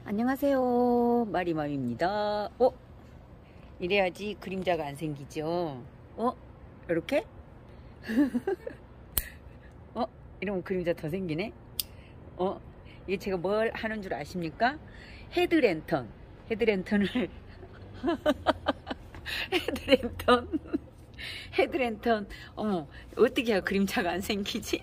안녕하세요, 마리맘입니다. 이래야지 그림자가 안 생기죠. 이렇게? 이러면 그림자 더 생기네. 이게 제가 뭘 하는 줄 아십니까? 헤드랜턴을 헤드랜턴 헤드랜턴. 어떻게 해야 그림자가 안 생기지?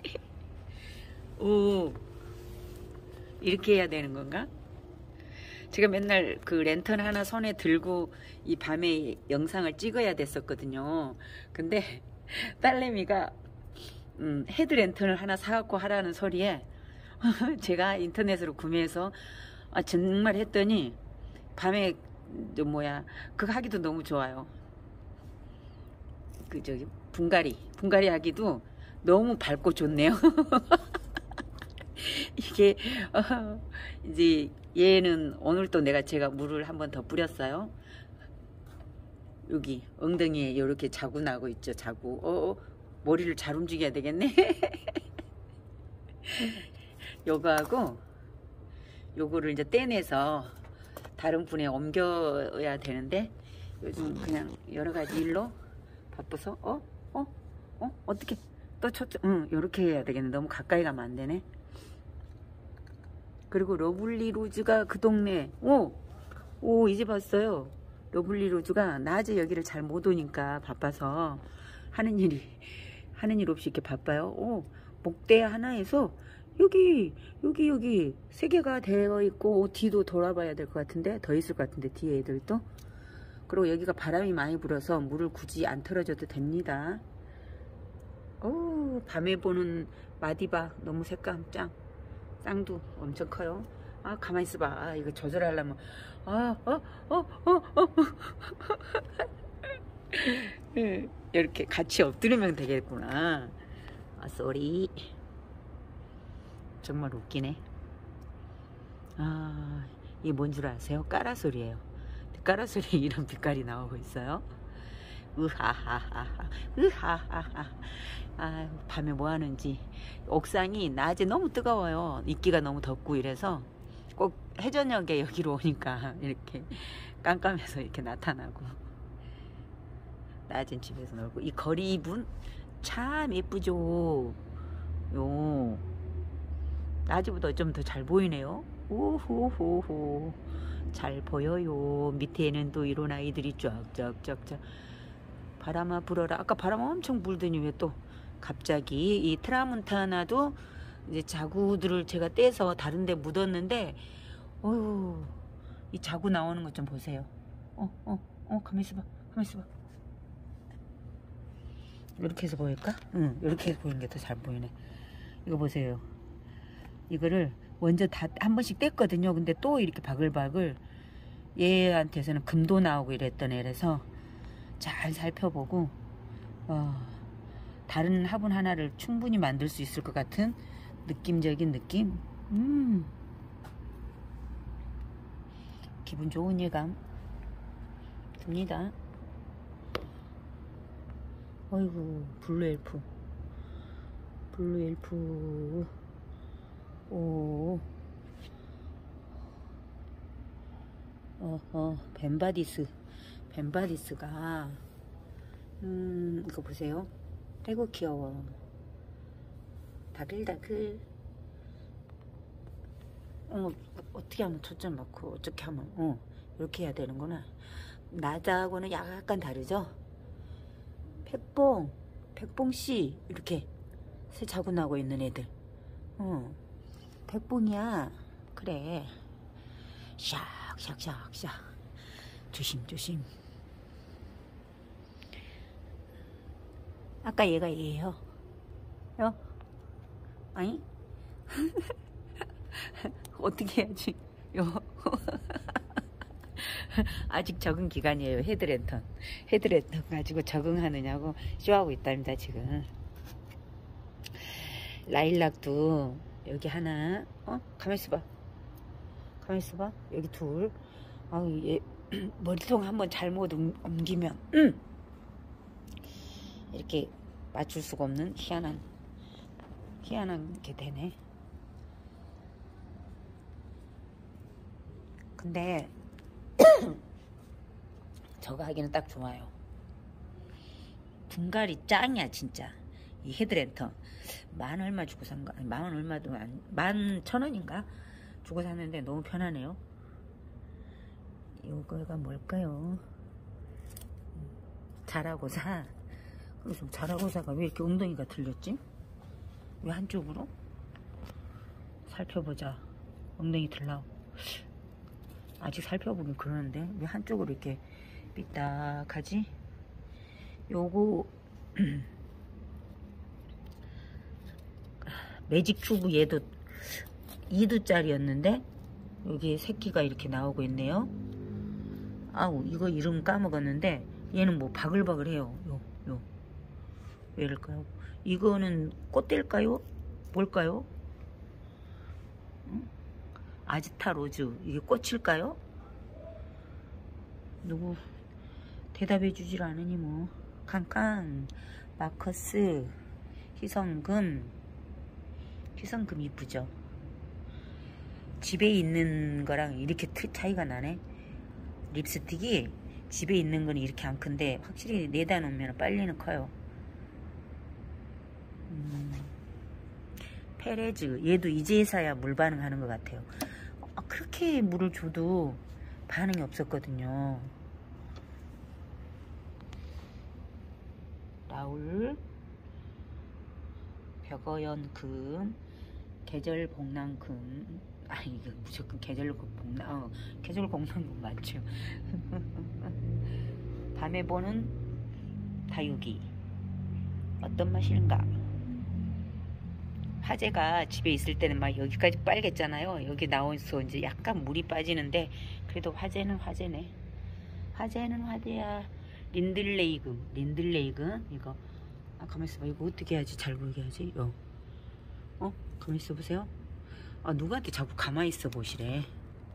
이렇게 해야 되는 건가? 제가 맨날 그 랜턴 하나 손에 들고 이 밤에 영상을 찍어야 됐었거든요. 근데 딸내미가 헤드랜턴을 하나 사갖고 하라는 소리에 제가 인터넷으로 구매해서 정말 했더니 밤에 그거 하기도 너무 좋아요. 분갈이 하기도 너무 밝고 좋네요. 이게 이제 얘는 오늘 또 제가 물을 한번 더 뿌렸어요. 여기 엉덩이에 이렇게 자구 나고 있죠. 자구. 머리를 잘 움직여야 되겠네. 요거하고 요거를 이제 떼내서 다른 분에 옮겨야 되는데 요즘 그냥 여러 가지 일로 바빠서 어떻게 또 요렇게 해야 되겠네. 너무 가까이 가면 안 되네. 그리고 러블리 로즈가 그 동네 이제 봤어요. 러블리 로즈가 낮에 여기를 잘 못 오니까 바빠서 하는 일 없이 이렇게 바빠요. 목대 하나에서 여기 3개가 되어 있고 뒤도 돌아봐야 될 것 같은데 더 있을 것 같은데 뒤에 애들도. 그리고 여기가 바람이 많이 불어서 물을 굳이 안 털어줘도 됩니다. 밤에 보는 마디바 너무 색감 짱도 엄청 커요. 가만히 있어봐. 이거 조절하려면 이렇게 같이 엎드리면 되겠구나. 쏘리. 정말 웃기네. 이게 뭔 줄 아세요? 까라솔이에요. 까라솔이 이런 빛깔이 나오고 있어요. 으하하하. 밤에 뭐 하는지. 옥상이 낮에 너무 뜨거워요. 입기가 너무 덥고 이래서 꼭 해저녁에 여기로 오니까 이렇게 깜깜해서 이렇게 나타나고. 낮엔 집에서 놀고. 이 거리분 참 예쁘죠. 낮에보다 좀 더 잘 보이네요. 오호호호. 잘 보여요. 밑에는 또 이런 아이들이 쫙쫙쫙쫙. 바람아 불어라. 아까 바람 엄청 불더니 왜 또 갑자기. 이 트라문타나도 이제 자구들을 제가 떼서 다른 데 묻었는데 이 자구 나오는 것 좀 보세요. 가만히 있어봐. 이렇게 해서 보일까? 이렇게 해서 보이는 게 더 잘 보이네. 이거 보세요. 이거를 먼저 다 한 번씩 뗐거든요. 근데 또 이렇게 바글바글. 얘한테서는 금도 나오고 이랬던 애라서 잘 살펴보고 다른 화분 하나를 충분히 만들 수 있을 것 같은 느낌적인 느낌. 기분 좋은 예감 듭니다. 어이구, 블루 엘프. 벤바디스가 이거 보세요. 아이고 귀여워. 다글다글. 어떻게 하면 초점 맞고 어떻게 하면 이렇게 해야 되는구나. 나하고는 약간 다르죠. 백봉씨 이렇게 새 자고 나고 있는 애들. 백봉이야. 그래. 샥샥샥샥. 조심. 아까 얘가 얘예요. 아니? 어떻게 해야지? 아직 적응 기간이에요. 헤드랜턴 가지고 적응하느냐고 쇼하고 있답니다. 지금 라일락도 여기 하나. 가만히 있어봐. 여기 둘. 얘 머리통 한번 잘못 옮기면 이렇게 맞출 수가 없는 희한한 게 되네. 근데 저거 하기는 딱 좋아요. 분갈이 짱이야 진짜. 이 헤드랜턴 만 얼마 주고 산가? 아니, 만 얼마도 안, 11,000원인가 주고 샀는데 너무 편하네요. 이거가 뭘까요? 자라고사. 그래서 자라고사가 왜 이렇게 엉덩이가 틀렸지? 왜 한쪽으로? 살펴보자. 엉덩이 틀라. 아직 살펴보긴 그러는데 왜 한쪽으로 이렇게 삐딱하지? 요거 매직 큐브 얘도 2두짜리였는데 여기 새끼가 이렇게 나오고 있네요. 아우 이거 이름 까먹었는데 얘는 뭐 바글바글해요. 요 왜일까요? 이거는 꽃대일까요? 뭘까요? 아지타 로즈 이게 꽃일까요? 누구 대답해 주질 않으니 뭐. 칸칸 마커스 희성금 이쁘죠? 집에 있는 거랑 이렇게 차이가 나네. 립스틱이 집에 있는 건 이렇게 안 큰데 확실히 내다 놓으면 빨리는 커요. 페레즈 얘도 이제서야 물 반응하는 것 같아요. 그렇게 물을 줘도 반응이 없었거든요. 라울 벽어연금 계절복랑금 이거 무조건 계절복랑금 맞죠? 밤에 보는 다육이 어떤 맛인가? 화재가 집에 있을 때는 막 여기까지 빨갰잖아요. 여기 나와서 이제 약간 물이 빠지는데 그래도 화재는 화재네. 화재는 화재야. 린들레이금 이거 가만히 있어봐. 이거 어떻게 해야지 잘 보이게 하지? 가만히 있어 보세요. 누구한테 자꾸 가만히 있어 보시래.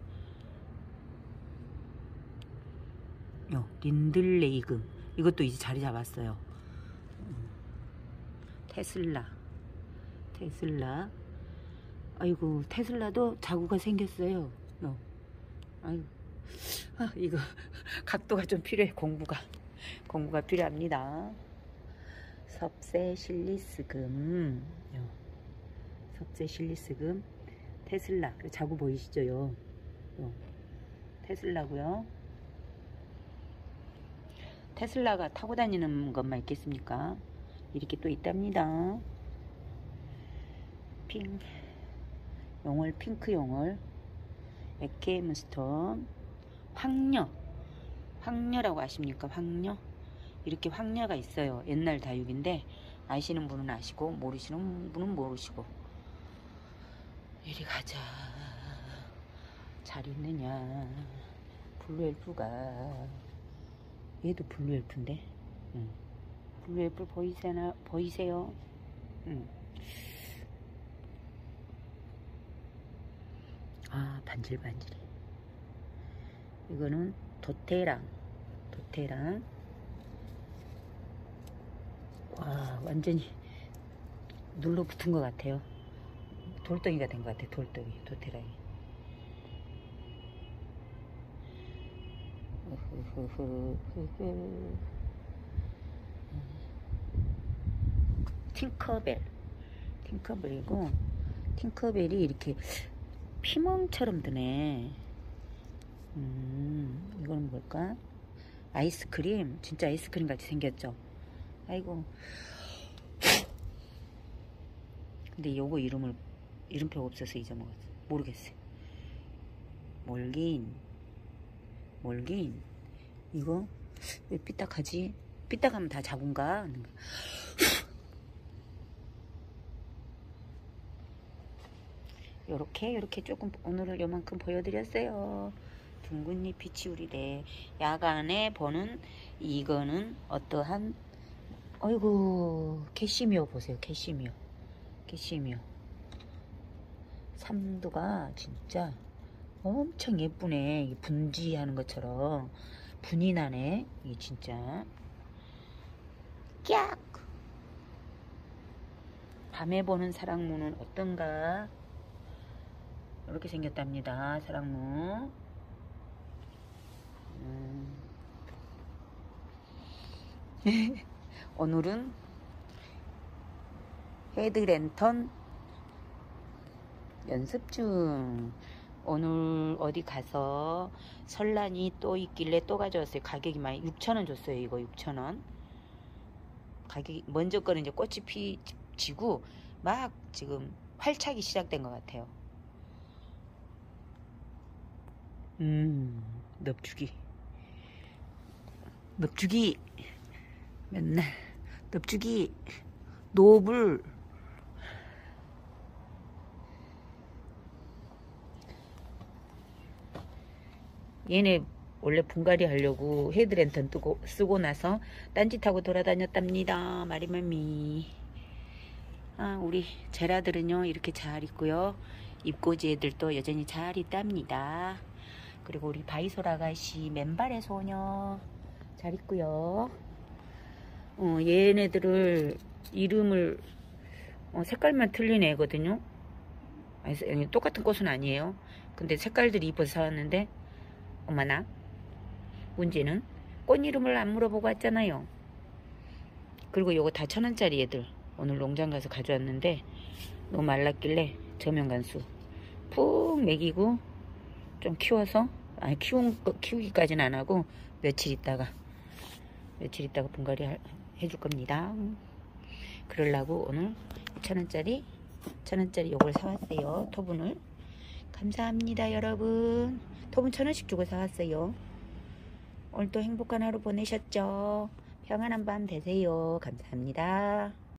린들레이금 이것도 이제 자리 잡았어요. 테슬라 아이고 테슬라도 자구가 생겼어요. 아이고 이거 각도가 좀 필요해. 공부가 필요합니다. 섭세실리스금 테슬라 자구 보이시죠? 테슬라고요. 테슬라가 타고 다니는 것만 있겠습니까? 이렇게 또 있답니다. 용월 핑크 용월 에케문스톤 황녀라고 아십니까? 황녀 이렇게 황녀가 있어요. 옛날 다육인데 아시는 분은 아시고 모르시는 분은 모르시고. 이리 가자. 잘 있느냐? 블루엘프가 얘도 블루엘프인데 블루엘프 보이세요? 반질반질해. 이거는 도테랑 와 완전히 눌러붙은 것 같아요. 돌덩이가 된 것 같아. 도테랑이. 팅커벨이고 팅커벨이 이렇게 피멍처럼 드네. 이거는 뭘까? 아이스크림. 진짜 아이스크림 같이 생겼죠? 아이고. 근데 요거 이름표가 없어서 잊어먹었어. 모르겠어요. 몰긴 이거 왜 삐딱하지? 삐딱하면 다 자군가? 요렇게 조금 오늘은 요만큼 보여드렸어요. 둥근잎 비치우리대. 야간에 보는 이거는 어떠한 어이구 캐시미어 보세요. 캐시미어 3두가 진짜 엄청 예쁘네. 분지하는 것처럼 분이 나네. 이게 진짜 깍. 밤에 보는 사랑무는 어떤가? 이렇게 생겼답니다. 사랑무 오늘은 헤드랜턴 연습 중. 오늘 어디 가서 설란이 또 있길래 또 가져왔어요. 가격이 많이 6,000원 줬어요. 이거 6,000원. 가격이 먼저 거는 이제 꽃이 지고 막 지금 활착이 시작된 것 같아요. 넙주기 맨날 넙주기 노블. 얘네 원래 분갈이 하려고 헤드랜턴 쓰고 나서 딴짓하고 돌아다녔답니다. 마리맘미. 우리 제라들은요 이렇게 잘 있고요. 입꼬지 애들도 여전히 잘 있답니다. 그리고 우리 바이솔 아가씨 맨발의 소녀 잘 있고요. 얘네들을 이름을 색깔만 틀린 애거든요. 아니, 똑같은 꽃은 아니에요. 근데 색깔들이 이뻐서 사왔는데 어머나, 문제는 꽃 이름을 안 물어보고 왔잖아요. 그리고 요거 다 1,000원짜리 애들 오늘 농장 가서 가져왔는데 너무 말랐길래 저면간수 푹 먹이고 좀 키워서, 아니 키우기까지는 안 하고 며칠 있다가 분갈이 해줄 겁니다. 그러려고 오늘 1,000원짜리 요걸 사왔어요. 토분을. 감사합니다 여러분. 토분 1,000원씩 주고 사왔어요. 오늘도 행복한 하루 보내셨죠? 평안한 밤 되세요. 감사합니다.